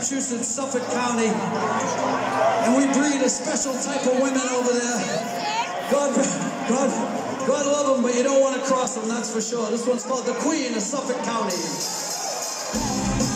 Massachusetts, Suffolk County, and we breed a special type of women over there. God love them, but you don't want to cross them, that's for sure. This one's called the Queen of Suffolk County.